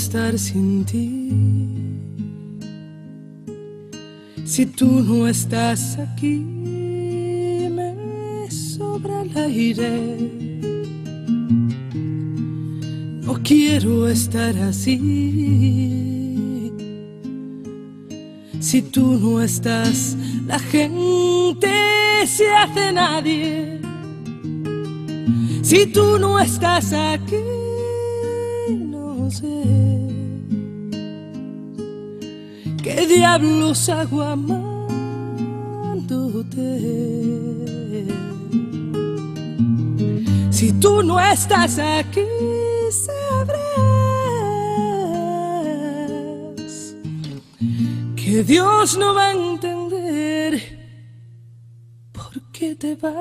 estar sin ti. Si tú no estás aquí, me sobra el aire. No quiero estar así. Si tú no estás, la gente se hace nadie. Si tú no estás aquí, no sé qué diablos hago amándote. Si tú no estás aquí, sabrás que Dios no va a entender por qué te vas.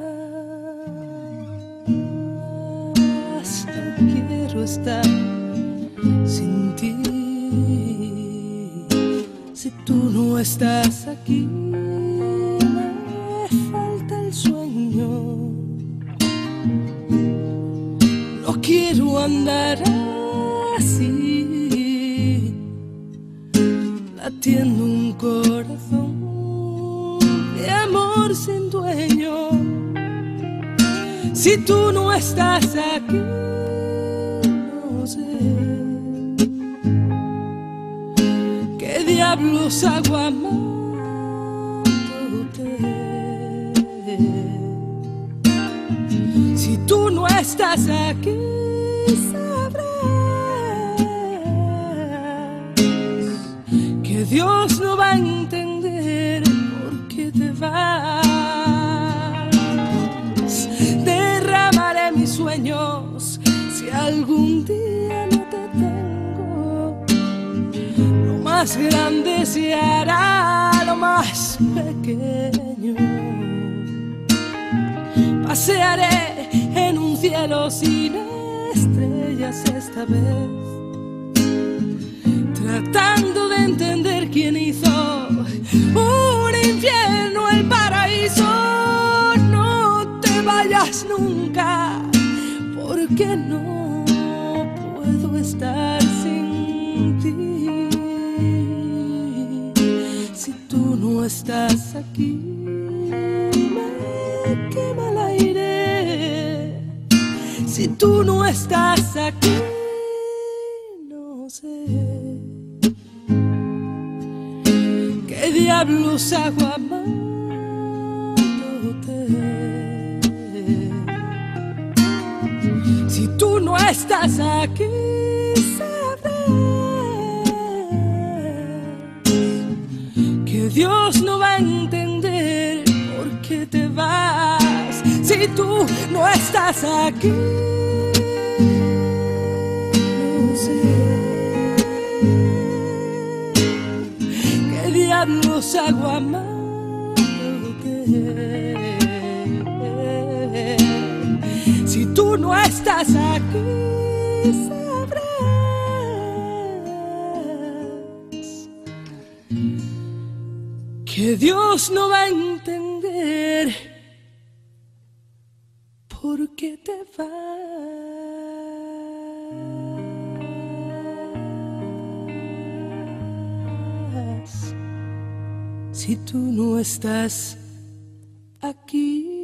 No quiero estar sin ti. Si tú no estás aquí, me falta el sueño. No quiero andar así, latiendo un corazón de amor sin dueño. Si tú no estás aquí, no sé qué diablos hago amándote. Si tú no estás aquí, sabrás que Dios no va a entender por qué te vas. Derramaré mis sueños si algún día no te tengo. Lo más grande se hará lo más pequeño. Pasearé en un cielo sin estrellas esta vez, tratando de entender quién hizo un infierno el paraíso. No te vayas nunca, porque no puedo estar sin ti. Si tú no estás aquí, me quema el aire. Si tú no estás aquí, no sé qué diablos hago amándote. Si tú no estás aquí, sabrás que Dios no va a entender por qué te vas. Si tú no estás aquí, no sé qué diablos hago amándote. Si tú no estás aquí, sabrás que Dios no va a entender por qué te vas. Si tú no estás aquí.